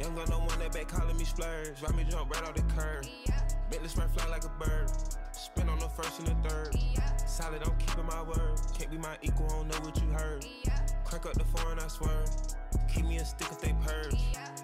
Young gun, no one that back calling me splurge. Ride me jump right off the curb. Bentley spread fly like a bird. Spin on the first and the third. Solid, I'm keeping my word. Can't be my equal, I don't know what you heard. Crank up the foreign, I swear. Keep me a stick if they purge.